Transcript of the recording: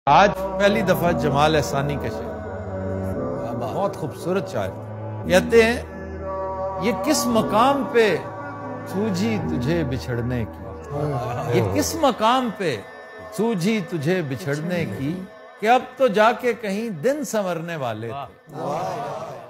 आज पहली दफा जमाल एहसानी के शेर, बहुत खूबसूरत शायर। कहते हैं ये किस मकाम पे सूझी तुझे बिछड़ने की, ये किस मकाम पे सूझी तुझे बिछड़ने की, कि अब तो जाके कहीं दिन संवरने वाले थे।